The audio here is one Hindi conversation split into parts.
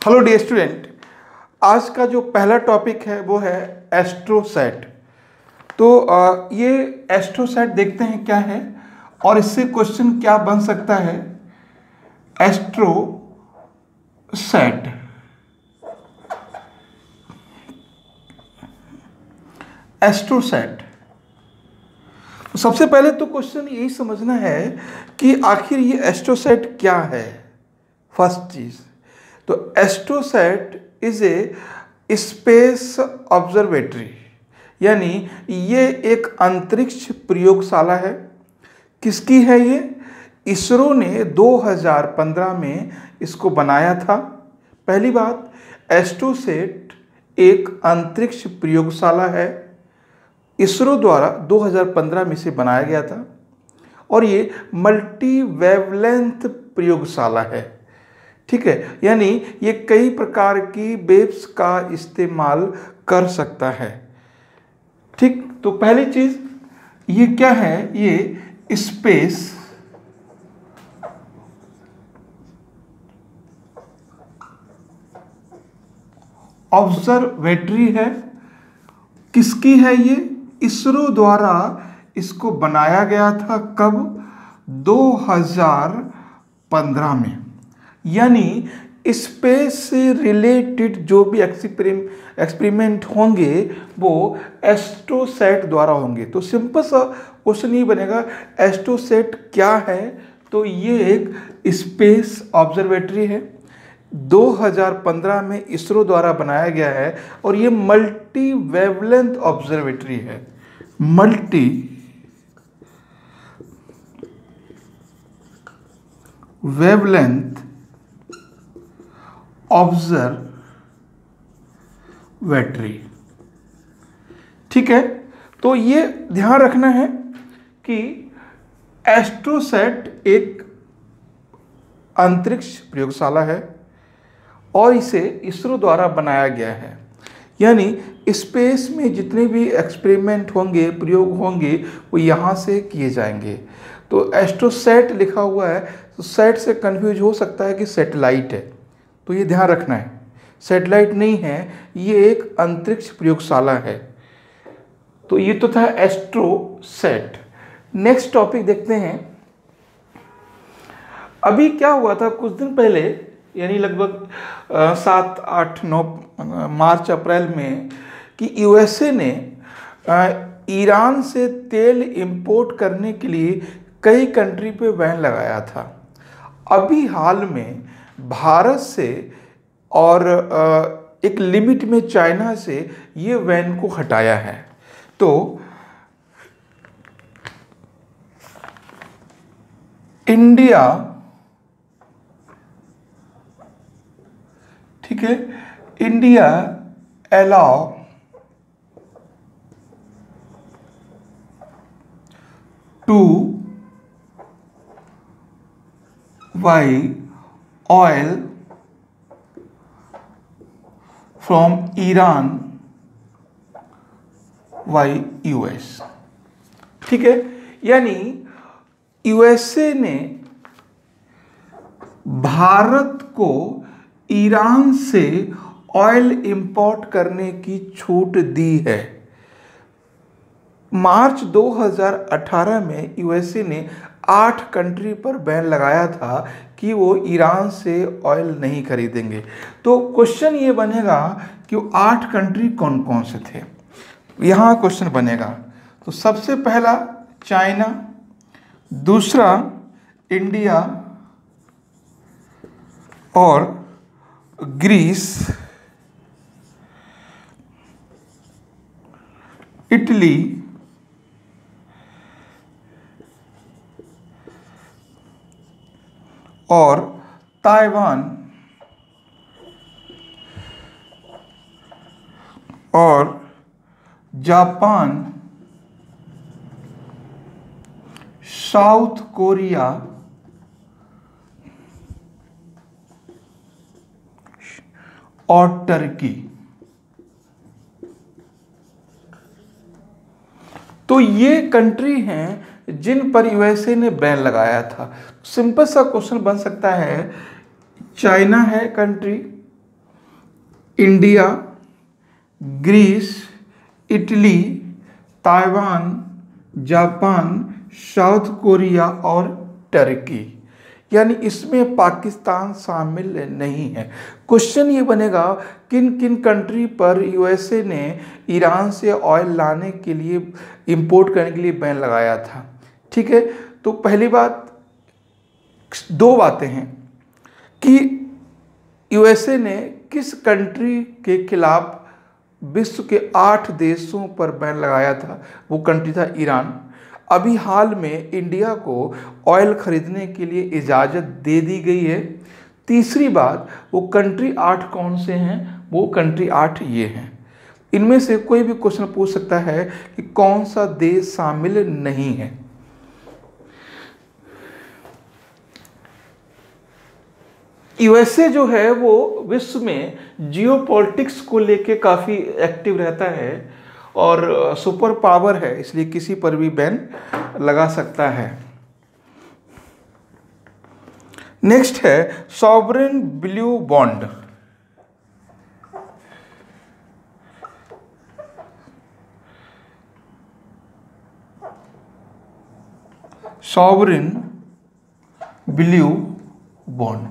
हेलो डियर स्टूडेंट, आज का जो पहला टॉपिक है वो है एस्ट्रोसैट। तो ये एस्ट्रोसैट देखते हैं क्या है और इससे क्वेश्चन क्या बन सकता है। एस्ट्रोसैट एस्ट्रोसैट सबसे पहले तो क्वेश्चन यही समझना है कि आखिर ये एस्ट्रोसैट क्या है। फर्स्ट चीज तो AstroSat is a space observatory, यानी ये एक अंतरिक्ष प्रयोगशाला है। किसकी है ये? इसरो ने 2015 में इसको बनाया था। पहली बात, एस्ट्रोसैट एक अंतरिक्ष प्रयोगशाला है, इसरो द्वारा 2015 में इसे बनाया गया था और ये मल्टी वेवलेंथ प्रयोगशाला है। ठीक है, यानी ये कई प्रकार की वेव्स का इस्तेमाल कर सकता है। ठीक, तो पहली चीज ये क्या है? ये स्पेस ऑब्जर्वेटरी है। किसकी है ये? इसरो द्वारा इसको बनाया गया था। कब? 2015 में। यानी स्पेस से रिलेटेड जो भी एक्सपेरिमेंट होंगे वो एस्ट्रोसैट द्वारा होंगे। तो सिंपल सा क्वेश्चन ये बनेगा, एस्ट्रोसैट क्या है? तो ये एक स्पेस ऑब्जर्वेटरी है, 2015 में इसरो द्वारा बनाया गया है और ये मल्टी वेवलेंथ ऑब्जर्वेटरी है। Multi wavelength observatory. ठीक है, तो ये ध्यान रखना है कि एस्ट्रोसैट एक अंतरिक्ष प्रयोगशाला है और इसे इसरो द्वारा बनाया गया है। यानी स्पेस में जितने भी एक्सपेरिमेंट होंगे, प्रयोग होंगे, वो यहाँ से किए जाएंगे। तो एस्ट्रोसैट लिखा हुआ है तो सैट से कंफ्यूज हो सकता है कि सैटेलाइट है, तो ये ध्यान रखना है, सैटेलाइट नहीं है, ये एक अंतरिक्ष प्रयोगशाला है। तो ये तो था एस्ट्रोसैट। नेक्स्ट टॉपिक देखते हैं। अभी क्या हुआ था कुछ दिन पहले, यानी लगभग 7, 8, 9 मार्च अप्रैल में, कि यूएसए ने ईरान से तेल इंपोर्ट करने के लिए कई कंट्री पे बैन लगाया था। अभी हाल में भारत से और एक लिमिट में चाइना से ये बैन को हटाया है। तो इंडिया, ठीक है, India allow to buy oil from Iran by US। ठीक है, यानी यूएसए ने भारत को ईरान से ऑयल इंपोर्ट करने की छूट दी है। मार्च 2018 में यूएसए ने 8 कंट्री पर बैन लगाया था कि वो ईरान से ऑयल नहीं खरीदेंगे। तो क्वेश्चन ये बनेगा कि वो 8 कंट्री कौन कौन से थे, यहाँ क्वेश्चन बनेगा। तो सबसे पहला चाइना, दूसरा इंडिया और ग्रीस, इटली, और ताइवान और जापान, साउथ कोरिया और टर्की। तो ये कंट्री हैं जिन पर यूएसए ने बैन लगाया था। सिंपल सा क्वेश्चन बन सकता है, चाइना है country, India, Greece, Italy, Taiwan, Japan, South Korea और टर्की। यानी इसमें पाकिस्तान शामिल नहीं है। क्वेश्चन ये बनेगा किन किन कंट्री पर यूएसए ने ईरान से ऑयल लाने के लिए, इंपोर्ट करने के लिए बैन लगाया था। ठीक है, तो पहली बात, दो बातें हैं कि यूएसए ने किस कंट्री के खिलाफ विश्व के 8 देशों पर बैन लगाया था। वो कंट्री था ईरान। अभी हाल में इंडिया को ऑयल खरीदने के लिए इजाज़त दे दी गई है। तीसरी बात, वो कंट्री 8 कौन से हैं, वो कंट्री 8 ये हैं। इनमें से कोई भी क्वेश्चन पूछ सकता है कि कौन सा देश शामिल नहीं है। यूएसए जो है वो विश्व में जियोपॉलिटिक्स को लेके काफ़ी एक्टिव रहता है और सुपर पावर है, इसलिए किसी पर भी बैन लगा सकता है। नेक्स्ट है sovereign blue bond. Sovereign blue bond,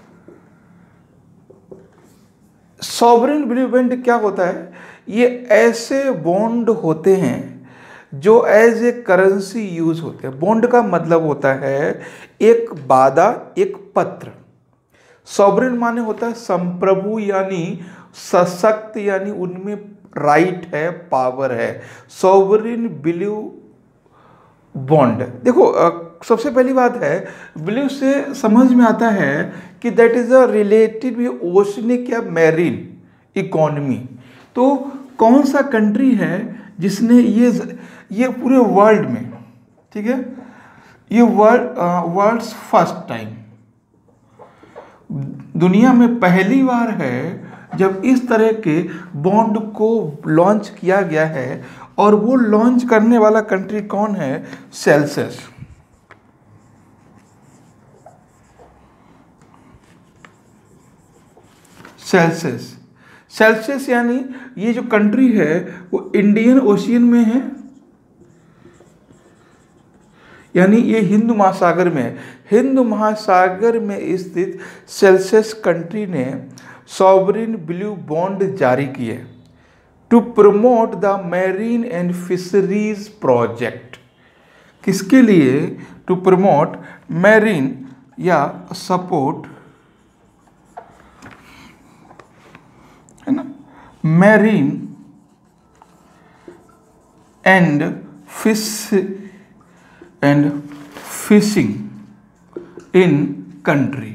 sovereign blue bond क्या होता है? ये ऐसे बॉन्ड होते हैं जो एज ए करेंसी यूज होते हैं। बॉन्ड का मतलब होता है एक वादा, एक पत्र। सॉवरेन माने होता है संप्रभु, यानी सशक्त, यानी उनमें राइट है, पावर है। सॉवरेन ब्लू बॉन्ड, देखो सबसे पहली बात है, ब्लू से समझ में आता है कि that is a related with oceanic या मैरीन इकोनॉमी। तो कौन सा कंट्री है जिसने ये पूरे वर्ल्ड में, ठीक है, ये वर्ल्ड्स फर्स्ट टाइम, दुनिया में पहली बार है जब इस तरह के बॉन्ड को लॉन्च किया गया है। और वो लॉन्च करने वाला कंट्री कौन है? सेल्सियस। सेल्सियस, सेल्सियस यानी ये जो कंट्री है वो इंडियन ओशियन में है, यानी ये हिंद महासागर में है। हिंद महासागर में स्थित सेल्सियस कंट्री ने सॉवरेन ब्लू बॉन्ड जारी किए to promote the marine and fisheries project. किसके लिए? टू प्रमोट मैरीन या सपोर्ट, है ना, marine and fishing in country.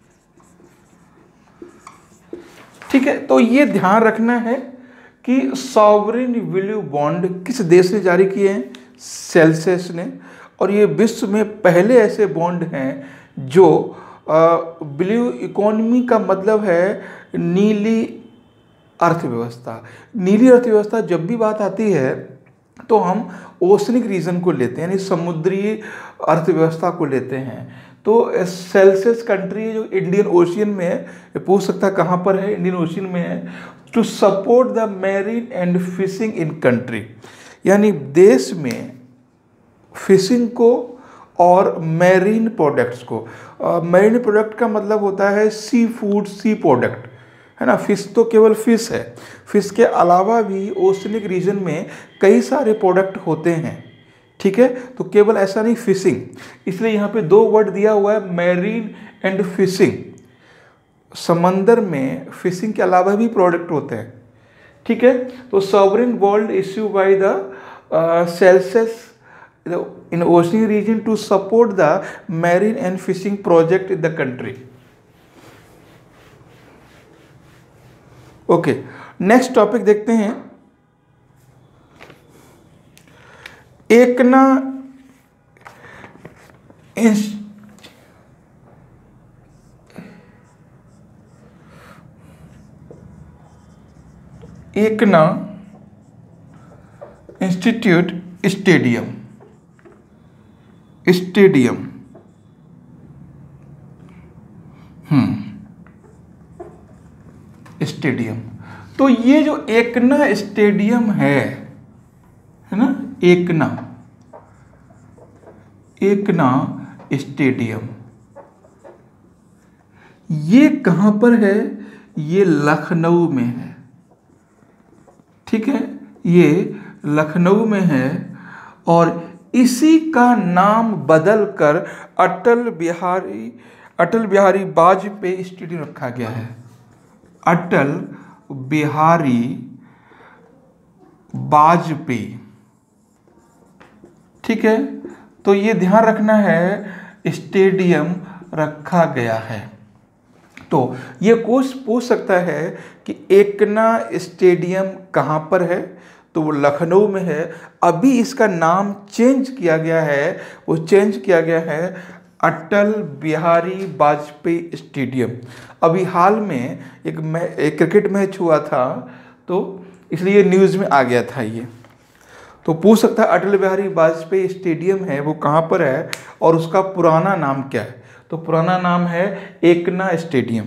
ठीक है, तो ये ध्यान रखना है कि सॉवरेन ब्लू बॉन्ड किस देश ने जारी किए हैं? सेल्सियस ने। और ये विश्व में पहले ऐसे बॉन्ड हैं जो ब्लू इकोनॉमी का मतलब है नीली अर्थव्यवस्था। नीली अर्थव्यवस्था जब भी बात आती है तो हम ओशनिक रीजन को लेते हैं, यानी समुद्री अर्थव्यवस्था को लेते हैं। तो सेल्सियस कंट्री जो इंडियन ओशियन में है, ये पूछ सकता है कहाँ पर है? इंडियन ओशियन में है। To support the marine and fishing in country, यानी देश में फिशिंग को और मैरीन प्रोडक्ट्स को। मैरीन प्रोडक्ट का मतलब होता है सी फूड, सी प्रोडक्ट, है ना। फिश तो केवल फिश है, फिश के अलावा भी ओशनिक रीजन में कई सारे प्रोडक्ट होते हैं। ठीक है, तो केवल ऐसा नहीं फिशिंग, इसलिए यहाँ पे 2 वर्ड दिया हुआ है, मैरीन एंड फिशिंग। समंदर में फिशिंग के अलावा भी प्रोडक्ट होते हैं। ठीक है, तो sovereign bond issue by the Seychelles in oceanic region to support the marine and fishing project in the country. Okay, next topic देखते हैं। Ekana institute stadium, stadium. तो ये जो एकना स्टेडियम है ना, एकना स्टेडियम, ये कहां पर है? ये लखनऊ में है। ठीक है, ये लखनऊ में है और इसी का नाम बदलकर अटल बिहारी वाजपेयी स्टेडियम रखा गया है। अटल बिहारी वाजपेयी। ठीक है, तो ये ध्यान रखना है, स्टेडियम रखा गया है। तो ये क्वेश्चन पूछ सकता है कि एकना स्टेडियम कहाँ पर है, तो वो लखनऊ में है। अभी इसका नाम चेंज किया गया है, वो चेंज किया गया है अटल बिहारी वाजपेयी स्टेडियम। अभी हाल में एक क्रिकेट मैच हुआ था, तो इसलिए न्यूज़ में आ गया था ये। तो पूछ सकता है अटल बिहारी वाजपेयी स्टेडियम है वो कहाँ पर है और उसका पुराना नाम क्या है। तो पुराना नाम है एकना स्टेडियम।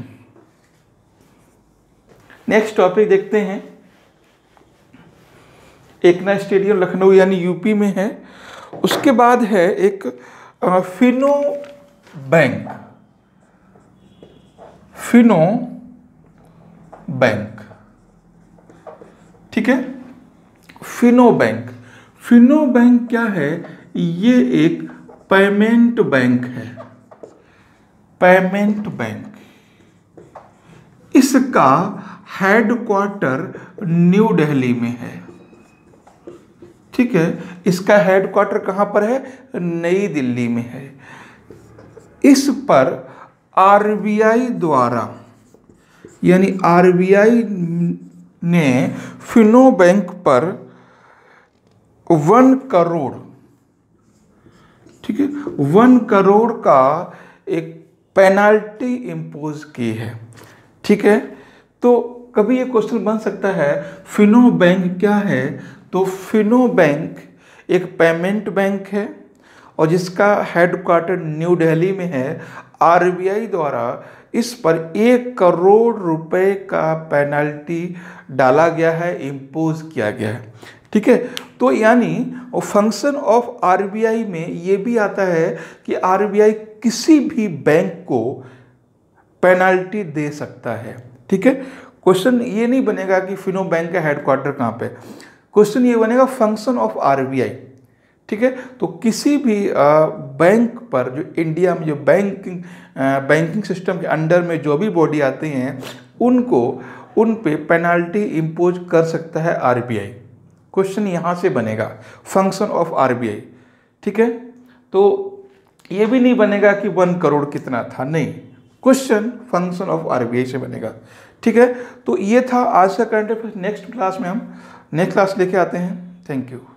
नेक्स्ट टॉपिक देखते हैं। एकना स्टेडियम लखनऊ यानी यूपी में है। उसके बाद है एक फिनो बैंक। फिनो बैंक, ठीक है, फिनो बैंक। फिनो बैंक क्या है? ये एक पेमेंट बैंक है, पेमेंट बैंक। इसका हेडक्वार्टर न्यू दिल्ली में है। ठीक है, इसका हेडक्वार्टर कहां पर है? नई दिल्ली में है। इस पर आरबीआई द्वारा, यानी आरबीआई ने फिनो बैंक पर 1 करोड़, ठीक है, 1 करोड़ का एक पेनाल्टी इम्पोज की है। ठीक है, तो कभी ये क्वेश्चन बन सकता है फिनो बैंक क्या है? तो फिनो बैंक एक पेमेंट बैंक है और जिसका हेडक्वार्टर न्यू दिल्ली में है। आरबीआई द्वारा इस पर 1 करोड़ रुपए का पेनल्टी डाला गया है, इम्पोज किया गया है। ठीक है, तो यानी फंक्शन ऑफ आरबीआई में ये भी आता है कि आरबीआई किसी भी बैंक को पेनल्टी दे सकता है। ठीक है, क्वेश्चन ये नहीं बनेगा कि फिनो बैंक का हेडक्वार्टर कहाँ पे, क्वेश्चन ये बनेगा फंक्शन ऑफ आरबीआई। ठीक है, तो किसी भी बैंक पर जो इंडिया में जो बैंकिंग सिस्टम के अंडर में जो भी बॉडी आती हैं उन पे पेनल्टी इम्पोज कर सकता है आरबीआई। क्वेश्चन यहाँ से बनेगा फंक्शन ऑफ आरबीआई। ठीक है, तो ये भी नहीं बनेगा कि 1 करोड़ कितना था, नहीं, क्वेश्चन फंक्शन ऑफ आरबीआई से बनेगा। ठीक है, तो ये था आज का करंट अफेयर्स। नेक्स्ट क्लास में हम नेक्स्ट क्लास लेके आते हैं। Thank you.